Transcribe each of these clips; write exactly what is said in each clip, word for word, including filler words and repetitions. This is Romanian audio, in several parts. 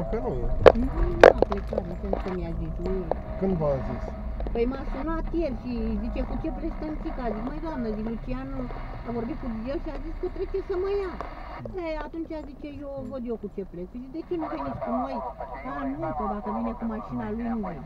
că nu e. Nu a plecat, nu știu că mi-a zis lui. Când v-a zis? Păi m-a sunat ieri și zice, cu ce pleci Stănțica? Zic, măi doamnă, zic, Lucian a vorbit cu el și a zis că trece să mă ia. E, atunci zice, eu văd eu cu ce plec. Zice, de ce nu veniți cu noi? A, nu, că dacă vine cu mașina lui, nu vine.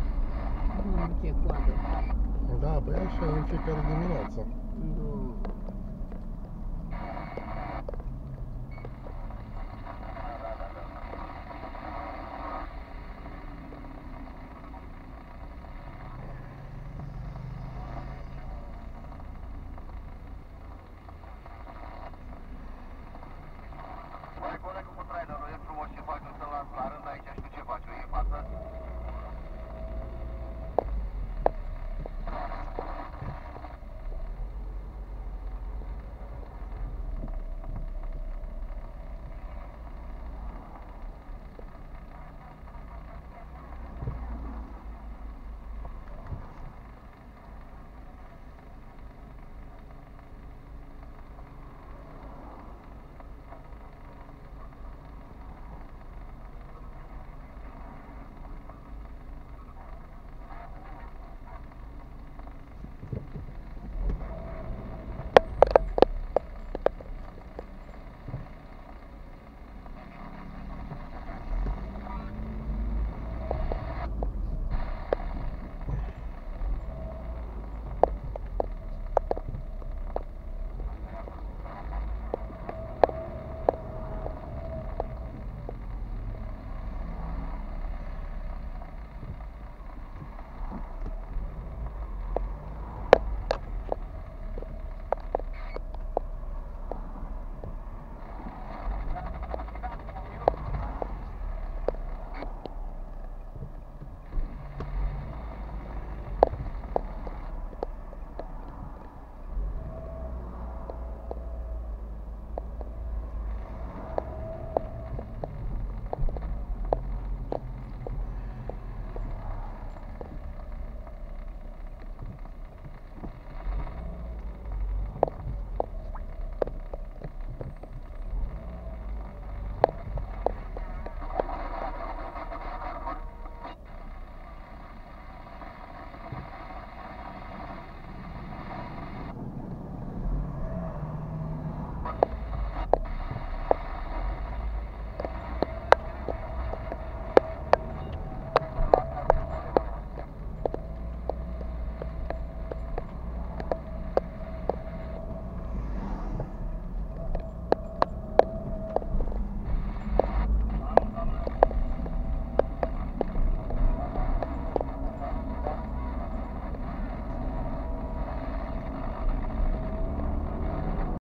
Ce coadă. Da, băi, așa e în fiecare dimineață. Nu.